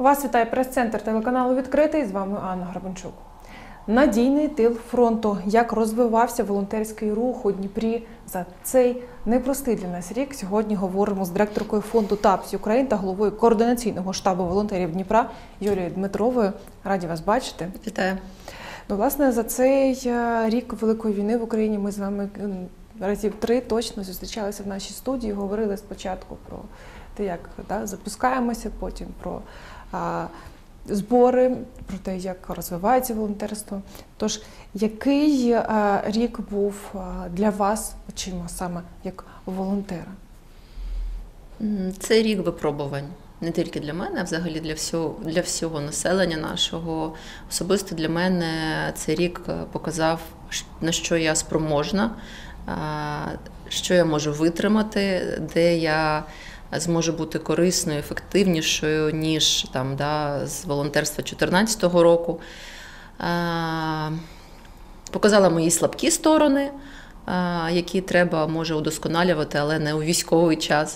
Вас вітає прес-центр телеканалу «Відкритий». З вами Анна Грабанчук. Надійний тил фронту. Як розвивався волонтерський рух у Дніпрі за цей непростий для нас рік. Сьогодні говоримо з директоркою фонду ТАПС Україн та головою координаційного штабу волонтерів Дніпра Юлією Дмитровою. Раді вас бачити. Вітаю. Власне, за цей рік Великої війни в Україні ми з вами разів 3 точно зустрічалися в нашій студії, говорили спочатку про те, як запускаємося, потім про збори, про те, як розвивається волонтерство. Тож, який рік був для вас, очима саме як волонтера? Це рік випробувань. Не тільки для мене, а взагалі для всього населення нашого. Особисто для мене цей рік показав, на що я спроможна, що я можу витримати, де я зможу бути корисною, ефективнішою, ніж з волонтерства 2014 року. Показала мої слабкі сторони, які треба, може, удосконалювати, але не у військовий час.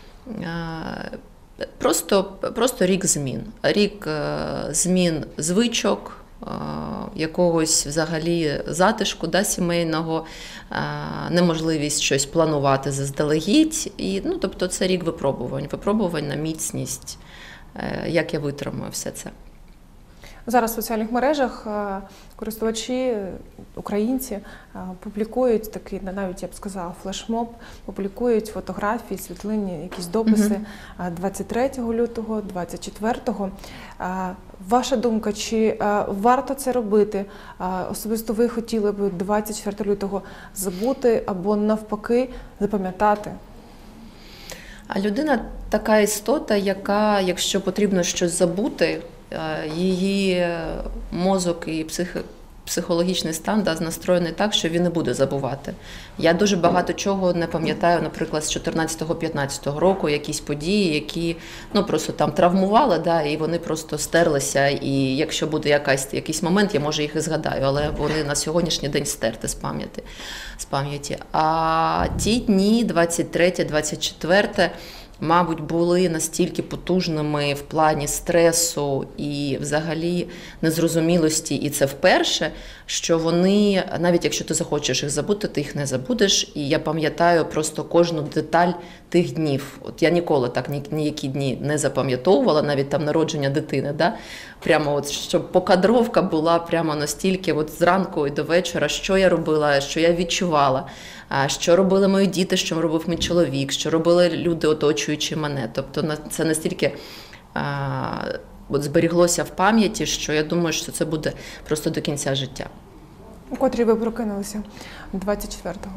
Просто рік змін. Рік змін звичок, якогось взагалі затишку сімейного, неможливість щось планувати заздалегідь. Тобто це рік випробувань на міцність, як я витримую все це. Зараз в соціальних мережах користувачі, українці, публікують такий, навіть я б сказала, флешмоб, публікують фотографії, світлини, якісь дописи 23 лютого, 24-го. Ваша думка, чи варто це робити? Особисто ви хотіли б 24 лютого забути або навпаки запам'ятати? А людина така істота, яка, якщо потрібно щось забути, її мозок і психологічний стан настроєний так, що він не буде забувати. Я дуже багато чого не пам'ятаю, наприклад, з 14-15 року, якісь події, які просто там травмували, і вони просто стерлися, і якщо буде якийсь момент, я, може, їх і згадаю, але вони на сьогоднішній день стерті з пам'яті. А ті дні, 23-24, мабуть, були настільки потужними в плані стресу і взагалі незрозумілості, і це вперше, що вони, навіть якщо ти захочеш їх забути, ти їх не забудеш. І я пам'ятаю просто кожну деталь тих днів. От я ніколи так ніякі дні не запам'ятовувала, навіть там народження дитини, прямо щоб покадровка була прямо настільки зранку і до вечора, що я робила, що я відчувала, що робили мої діти, що робив мій чоловік, що робили люди, оточуючи мене. Тобто це настільки зберіглося в пам'яті, що я думаю, що це буде просто до кінця життя. У котрій ви прокинулися 24-го?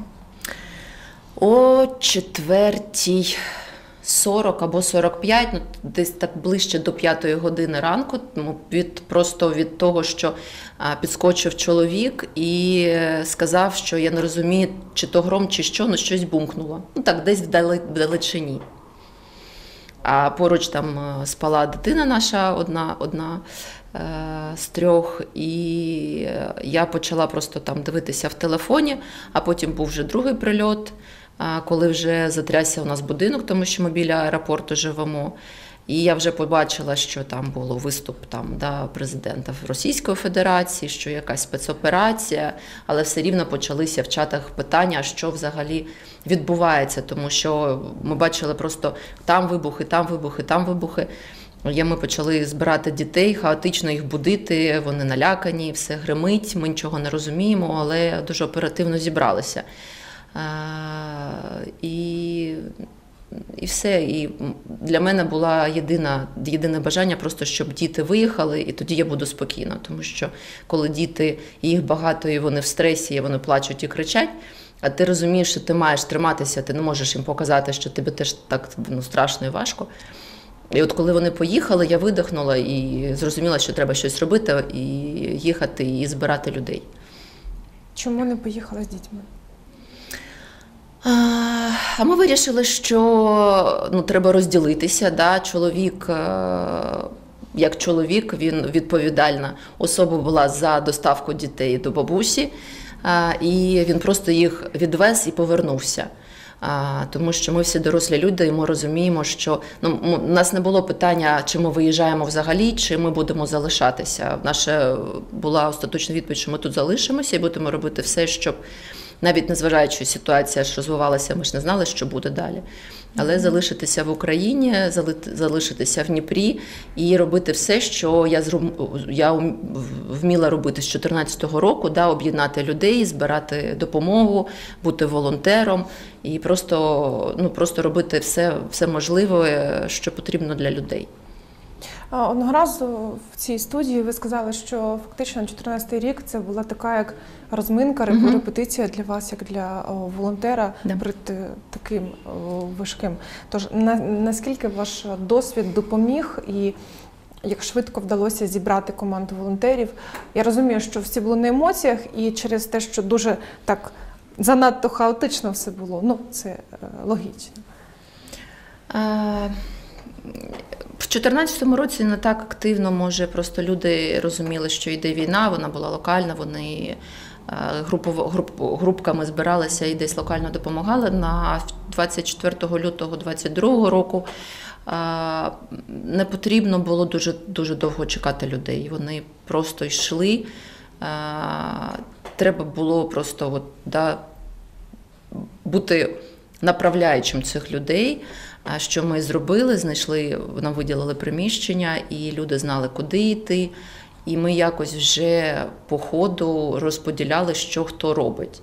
О 4:40 або 45, десь так ближче до 5-ї години ранку, просто від того, що підскочив чоловік і сказав, що я не розумію, чи то гром, чи що, щось бумкнуло. Десь вдалечині. А поруч там спала дитина наша, одна з 3, і я почала просто там дивитися в телефоні, а потім був вже другий прильот, коли вже затрясся у нас будинок, тому що ми біля аеропорту живемо. І я вже побачила, що там було виступ президента Російської Федерації, що якась спецоперація, але все рівно почалися в чатах питання, що взагалі відбувається, тому що ми бачили просто там вибухи, там вибухи, там вибухи. Ми почали збирати дітей, хаотично їх будити, вони налякані, все гримить, ми нічого не розуміємо, але дуже оперативно зібралися. І все. І для мене було єдине бажання просто, щоб діти виїхали, і тоді я буду спокійна. Тому що коли діти, їх багато, і вони в стресі, і вони плачуть і кричать, а ти розумієш, що ти маєш триматися, ти не можеш їм показати, що тобі теж так страшно і важко. І от коли вони поїхали, я видихнула і зрозуміла, що треба щось робити, і їхати, і збирати людей. Чому не поїхала з дітьми? А ми вирішили, що треба розділитися. Чоловік, як чоловік, він відповідальна особа була за доставку дітей до бабусі, і він просто їх відвез і повернувся. Тому що ми всі дорослі люди, і ми розуміємо, що у нас не було питання, чи ми виїжджаємо взагалі, чи ми будемо залишатися. Наша була остаточна відповідь, що ми тут залишимося і будемо робити все, щоб, навіть незважаючи ситуація, що розвивалася, ми ж не знали, що буде далі. Але залишитися в Україні, залишитися в Дніпрі і робити все, що я вміла робити з 2014 року, об'єднати людей, збирати допомогу, бути волонтером і просто робити все можливе, що потрібно для людей. Одного разу в цій студії ви сказали, що фактично 2014 рік це була така як розминка, репетиція для вас, як для волонтера перед таким важким. Тож наскільки ваш досвід допоміг і як швидко вдалося зібрати команду волонтерів? Я розумію, що всі були на емоціях і через те, що дуже так занадто хаотично все було, це логічно. В 2014 році не так активно, може, просто люди розуміли, що йде війна, вона була локальна, вони групками збиралися і десь локально допомагали. На 24 лютого 2022 року не потрібно було дуже довго чекати людей. Вони просто йшли. Треба було просто бути направляючим цих людей. Що ми зробили, нам виділили приміщення, і люди знали, куди йти. І ми якось вже по ходу розподіляли, що хто робить.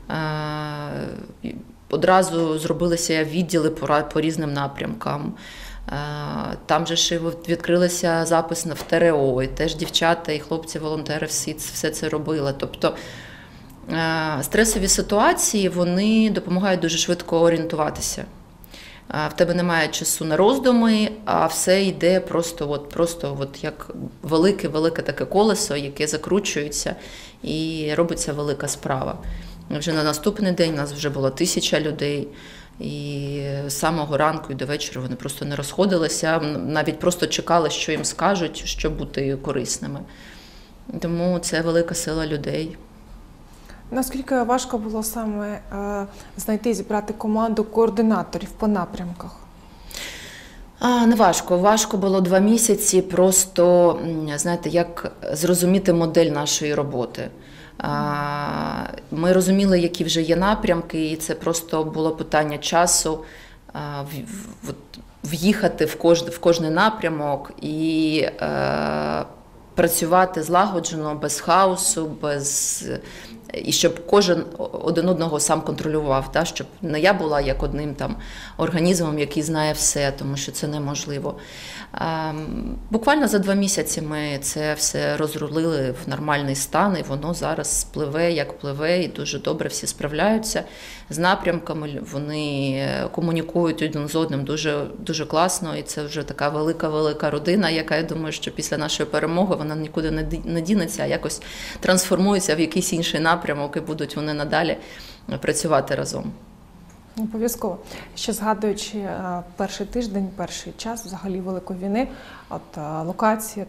Одразу зробилися відділи по різним напрямкам. Там же ще відкрилися запис в ТРО, і теж дівчата і хлопці-волонтери все це робили. Тобто стресові ситуації, вони допомагають дуже швидко орієнтуватися. В тебе немає часу на роздуми, а все йде просто як велике таке колесо, яке закручується і робиться велика справа. Вже на наступний день у нас вже було 1000 людей, і з самого ранку і до вечора вони просто не розходилися, навіть просто чекали, що їм скажуть, щоб бути корисними. Тому це велика сила людей. Наскільки важко було саме знайти і зібрати команду координаторів по напрямках? Не важко. Важко було 2 місяці просто, як зрозуміти модель нашої роботи. Ми розуміли, які вже є напрямки, і це просто було питання часу в'їхати в кожний напрямок і працювати злагоджено, без хаосу, і щоб кожен один одного сам контролював, щоб не я була як одним організмом, який знає все, тому що це неможливо. Буквально за 2 місяці ми це все розрулили в нормальний стан, і воно зараз пливе, як пливе, і дуже добре всі справляються з напрямками, вони комунікують один з одним дуже, дуже класно, і це вже така велика родина, яка, я думаю, що після нашої перемоги вона нікуди не дінеться, а якось трансформується в якийсь інший напрямок, і будуть вони надалі працювати разом. Обов'язково. Ще згадуючи перший тиждень, перший час взагалі Великої війни, локація,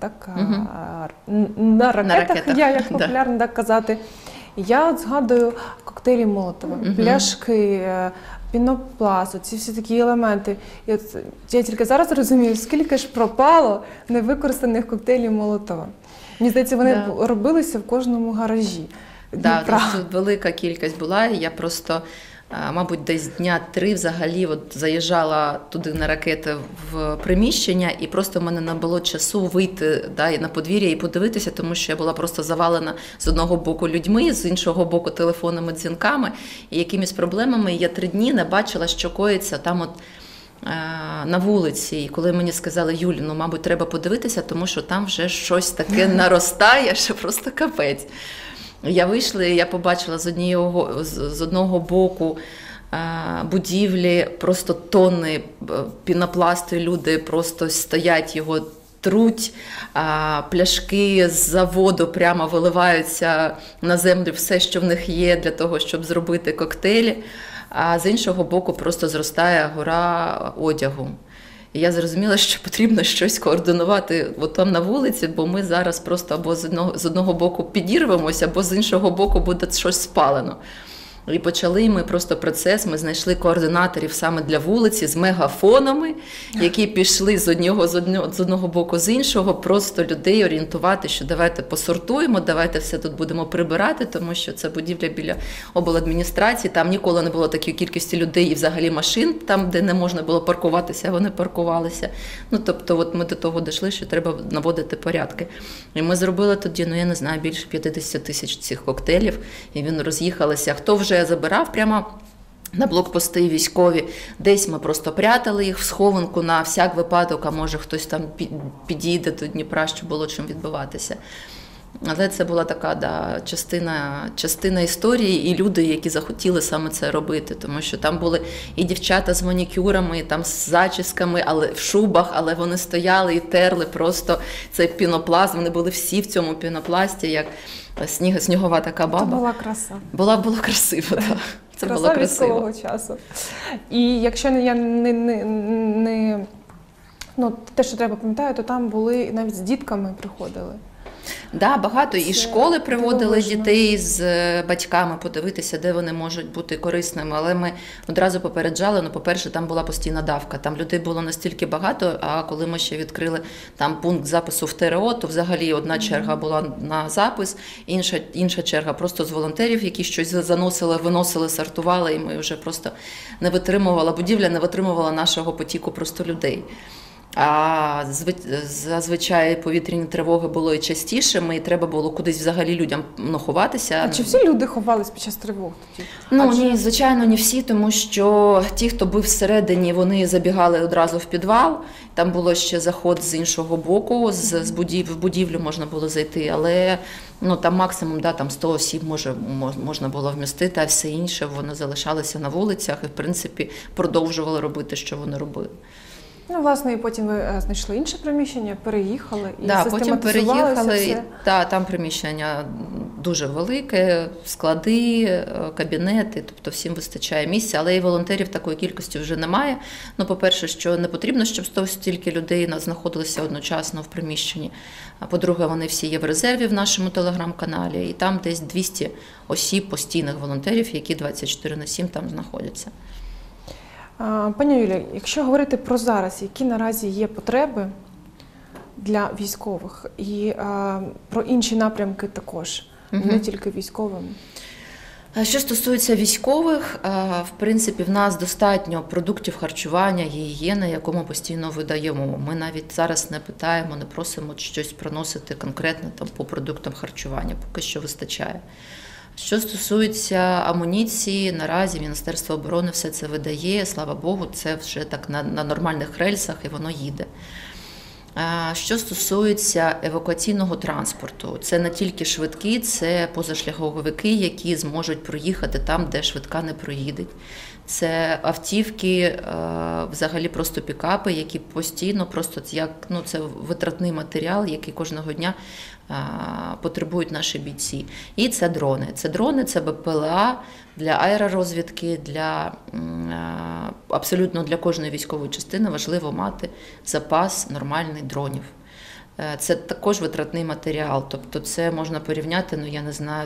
на ракетах, як популярно так казати. Я згадую коктейлі Молотова, пляшки, пінопласт, ці всі такі елементи. І я тільки зараз розумію, скільки ж пропало невикористаних коктейлів Молотова. Мені здається, вони робилися в кожному гаражі. Тут велика кількість була, і я просто, мабуть, десь дня 3 взагалі заїжджала туди на ракети в приміщення, і просто в мене не було часу вийти на подвір'я і подивитися, тому що я була просто завалена з одного боку людьми, з іншого боку телефонними дзвінками і якимись проблемами. І я 3 дні не бачила, що коїться там на вулиці. І коли мені сказали: Юль, мабуть, треба подивитися, тому що там вже щось таке наростає, що просто капець. Я вийшла, і я побачила з одного боку будівлі просто тонни пінопласту, люди просто стоять, його труть, пляшки з заводу прямо виливаються на землю все, що в них є для того, щоб зробити коктейлі, а з іншого боку просто зростає гора одягу. І я зрозуміла, що потрібно щось координувати там на вулиці, бо ми зараз просто або з одного боку підірвемося, або з іншого боку буде щось спалено. І почали ми просто процес, ми знайшли координаторів саме для вулиці з мегафонами, які пішли з одного боку, з іншого, просто людей орієнтувати, що давайте посортуємо, давайте все тут будемо прибирати, тому що це будівля біля обладміністрації, там ніколи не було такої кількості людей і взагалі машин, там, де не можна було паркуватися, вони паркувалися. Тобто от ми до того дійшли, що треба наводити порядки. І ми зробили тоді, я не знаю, більше 50 тисяч цих коктейлів, і він роз'їхалися. Хто вже забирав прямо на блокпости військові, десь ми просто прятали їх в схованку на всяк випадок, а може хтось там підійде до Дніпра, щоб було чим відбиватися. Але це була така частина історії і люди, які захотіли саме це робити, тому що там були і дівчата з манікюрами, і там з зачісками, але в шубах, але вони стояли і терли просто цей пінопласт, вони були всі в цьому пінопласті, як снігова така баба. Це була краса. Була красиво, так. Це краса було красиво. військового часу. І якщо я не те, що треба пам'ятаю, то там були навіть з дітками приходили. Да, багато. І школи приводили дивовижно. дітей з батьками подивитися, де вони можуть бути корисними. Але ми одразу попереджали, по-перше, там була постійна давка. Там людей було настільки багато, а коли ми ще відкрили там пункт запису в ТРО, то взагалі одна черга була на запис, інша черга просто з волонтерів, які щось заносили, виносили, сортували, і ми вже просто не витримувала, будівля не витримувала нашого потіку просто людей. А зазвичай повітряні тривоги було і частіше, і треба було кудись взагалі людям ховатися. А чи всі люди ховались під час тривог тоді? Ні, звичайно, не всі, тому що ті, хто був всередині, вони забігали одразу в підвал. Там було ще заход з іншого боку, в будівлю можна було зайти, але там максимум там 100 осіб можна було вмістити, а все інше воно залишалося на вулицях і, в принципі, продовжували робити, що вони робили. Власне, і потім ви знайшли інше приміщення, переїхали і потім переїхали, все. Там приміщення дуже велике, склади, кабінети, тобто всім вистачає місця, але і волонтерів такої кількості вже немає. По-перше, що не потрібно, щоб стільки людей знаходилися одночасно в приміщенні. А по-друге, вони всі є в резерві в нашому телеграм-каналі, і там десь 200 осіб, постійних волонтерів, які 24/7 там знаходяться. Пані Юлія, якщо говорити про зараз, які наразі є потреби для військових і про інші напрямки також, не тільки військовим? Що стосується військових, в принципі, в нас достатньо продуктів харчування, гігієни, яку ми постійно видаємо. Ми навіть зараз не питаємо, не просимо щось приносити конкретно по продуктам харчування, поки що вистачає. Що стосується амуніції, наразі Міністерство оборони все це видає, слава Богу, це вже так на нормальних рельсах і воно їде. Що стосується евакуаційного транспорту, це не тільки швидкі, це позашляховики, які зможуть проїхати там, де швидка не проїде. Це автівки, взагалі просто пікапи, які постійно, це витратний матеріал, який кожного дня потребують наші бійці. І це дрони. Це БПЛА для аеророзвідки, абсолютно для кожної військової частини важливо мати запас нормальних дронів. Це також витратний матеріал, тобто це можна порівняти, я не знаю,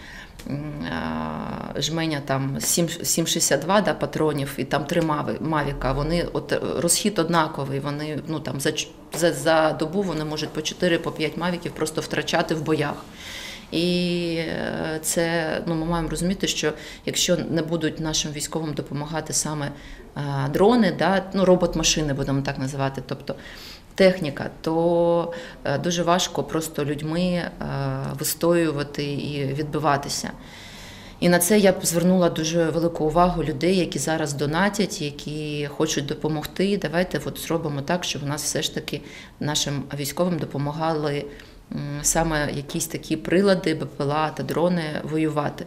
жменя 7,62 патронів і 3 мавіка, вони розхід однаковий, вони за добу вони можуть по 4-5 мавіків просто втрачати в боях. І це, ми маємо розуміти, що якщо не будуть нашим військовим допомагати саме дрони, робот-машини будемо так називати, тобто техніка, то дуже важко просто людьми вистоювати і відбиватися. І на це я б звернула дуже велику увагу людей, які зараз донатять, які хочуть допомогти. Давайте зробимо так, щоб у нас все ж таки нашим військовим допомагали саме якісь такі прилади, БПЛА та дрони воювати.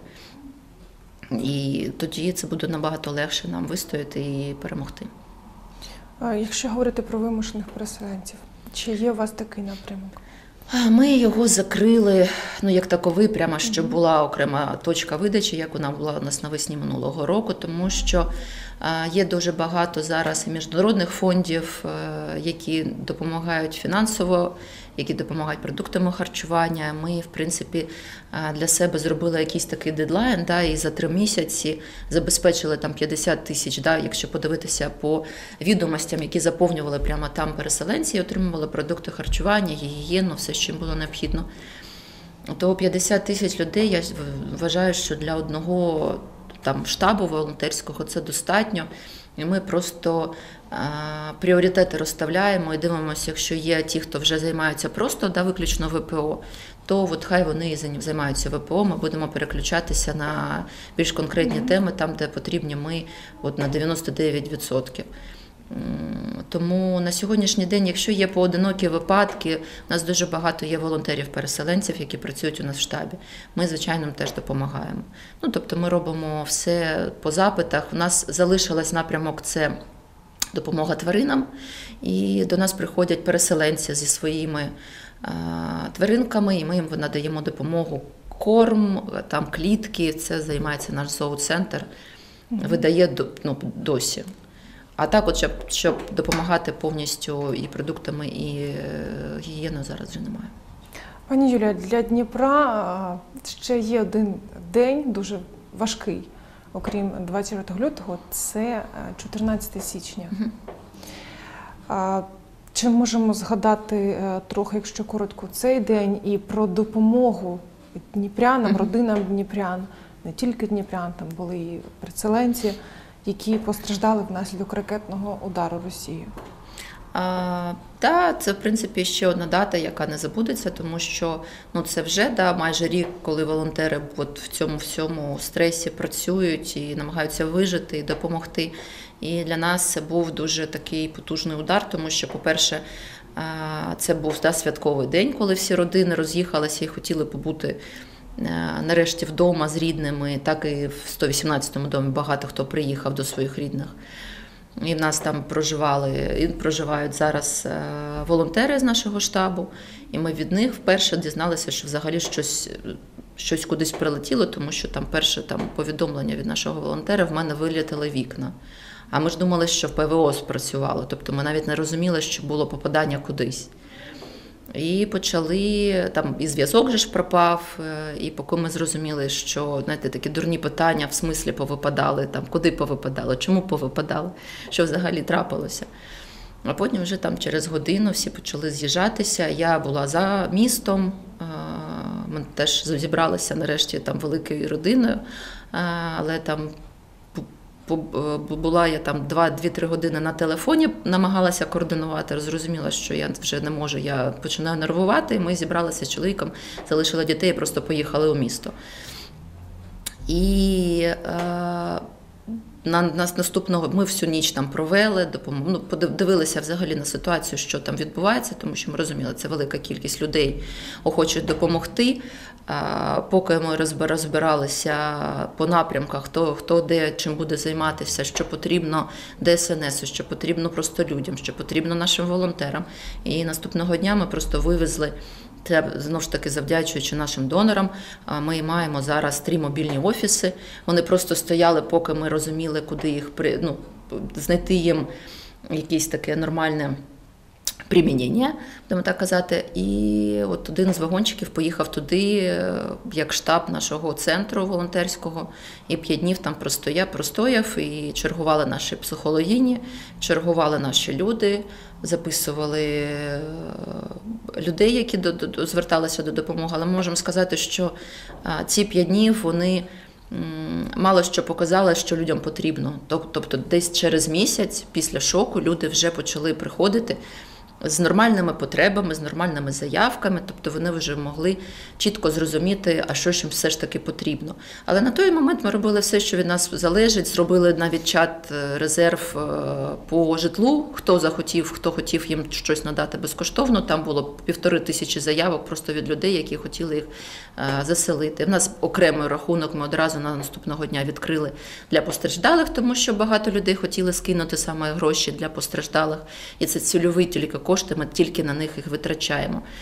І тоді це буде набагато легше нам вистояти і перемогти. Якщо говорити про вимушених переселенців, чи є у вас такий напрямок? Ми його закрили, як таковий, прямо щоб була окрема точка видачі, як вона була у нас навесні минулого року, тому що Є дуже багато зараз і міжнародних фондів, які допомагають фінансово, які допомагають продуктами харчування. Ми, в принципі, для себе зробили якийсь такий дедлайн, і за 3 місяці забезпечили там 50 тисяч, якщо подивитися по відомостям, які заповнювали прямо там переселенці, і отримували продукти харчування, гігієну, все, що їм було необхідно. То 50 тисяч людей, я вважаю, що для одного там штабу волонтерського це достатньо. І ми просто пріоритети розставляємо і дивимося, якщо є ті, хто вже займаються просто виключно ВПО, то от хай вони і займаються ВПО, ми будемо переключатися на більш конкретні теми, там, де потрібні ми на 99%. Тому на сьогоднішній день, якщо є поодинокі випадки, у нас дуже багато є волонтерів-переселенців, які працюють у нас в штабі. Ми, звичайно, теж допомагаємо. Тобто ми робимо все по запитах. У нас залишилась напрямок – це допомога тваринам. І до нас приходять переселенці зі своїми тваринками, і ми їм надаємо допомогу. Корм, там клітки, це займається наш зооцентр, видає досі. А так, щоб допомагати повністю і продуктами, і гігієною зараз вже немає. Пані Юлія, для Дніпра ще є один день дуже важкий, окрім 24 лютого, це 14 січня. Чи можемо згадати трохи, якщо коротко, цей день і про допомогу дніпрянам, родинам дніпрян, не тільки дніпрян, там були і переселенці, які постраждали внаслідок ракетного удару Росії? Це, в принципі, ще одна дата, яка не забудеться, тому що це вже майже рік, коли волонтери в цьому всьому стресі працюють і намагаються вижити і допомогти. І для нас це був дуже такий потужний удар, тому що, по-перше, це був святковий день, коли всі родини роз'їхалися і хотіли побути нарешті вдома з рідними, так і в 118-му домі багато хто приїхав до своїх рідних. І в нас там проживають зараз волонтери з нашого штабу, і ми від них вперше дізналися, що взагалі щось кудись прилетіло, тому що там перше повідомлення від нашого волонтера: в мене вилітали вікна. А ми ж думали, що ПВО спрацювало, тобто ми навіть не розуміли, що було попадання кудись. І почали, і зв'язок же ж пропав, і поки ми зрозуміли, що, такі дурні питання, в смислі повипадали, куди повипадало, чому повипадало, що взагалі трапилося. А потім вже через годину всі почали з'їжджатися, я була за містом, ми теж зібралися нарешті великою родиною, але була я 2-3 години на телефоні, намагалася координувати, зрозуміла, що я вже не можу, я починаю нервувати, і ми зібралися з чоловіком, залишили дітей і просто поїхали у місто. І нас наступного, ми всю ніч там провели, подивилися взагалі на ситуацію, що там відбувається, тому що ми розуміли, це велика кількість людей охочуть допомогти. Поки ми розбиралися по напрямках, хто де чим буде займатися, що потрібно ДСНС, що потрібно просто людям, що потрібно нашим волонтерам. І наступного дня ми просто вивезли, знову ж таки завдячуючи нашим донорам, ми маємо зараз 3 мобільні офіси. Вони просто стояли, поки ми розуміли, куди їх, знайти їм якесь таке нормальне примінення, будемо так казати. І от один з вагончиків поїхав туди, як штаб нашого центру волонтерського, і 5 днів там простояв, і чергували наші психологині, чергували наші люди, записували людей, які зверталися до допомоги. Але ми можемо сказати, що ці 5 днів, вони мало що показали, що людям потрібно. Тобто десь через місяць після шоку люди вже почали приходити з нормальними потребами, з нормальними заявками, тобто вони вже могли чітко зрозуміти, а що ж їм все ж таки потрібно. Але на той момент ми робили все, що від нас залежить, зробили навіть чат резерв по житлу, хто захотів, хто хотів їм щось надати безкоштовно, там було 1500 заявок просто від людей, які хотіли їх заселити. В нас окремий рахунок ми одразу на наступного дня відкрили для постраждалих, тому що багато людей хотіли скинути саме гроші для постраждалих, і це цільові тільки кошти, ми тільки на них їх витрачаємо.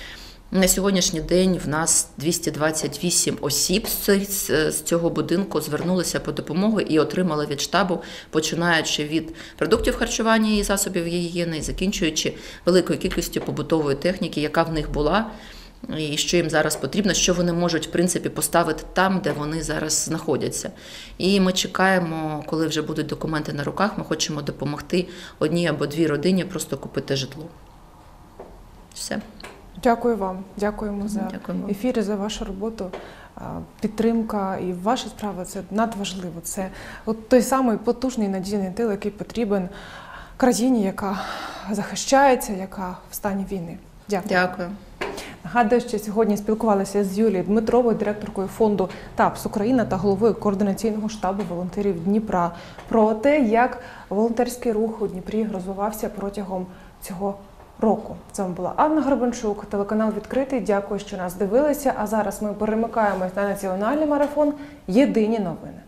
На сьогоднішній день в нас 228 осіб з цього будинку звернулися по допомогу і отримали від штабу, починаючи від продуктів харчування і засобів гігієни, і закінчуючи великою кількістю побутової техніки, яка в них була, і що їм зараз потрібно, що вони можуть, в принципі, поставити там, де вони зараз знаходяться. І ми чекаємо, коли вже будуть документи на руках, ми хочемо допомогти одній або дві родині просто купити житло. Все. Дякую вам, дякуємо за Дякуємо. ефір і за вашу роботу. Підтримка і ваша справа – це надважливо. Це от той самий потужний надійний тил, який потрібен країні, яка захищається, яка в стані війни. Дякую. Дякую. Нагадую, що сьогодні спілкувалися з Юлією Дмитровою, директоркою фонду ТАПС Україна та головою координаційного штабу волонтерів Дніпра, про те, як волонтерський рух у Дніпрі розвивався протягом цього року. З вами була Анна Горбанчук, телеканал «Відкритий». Дякую, що нас дивилися. А зараз ми перемикаємось на національний марафон «Єдині новини».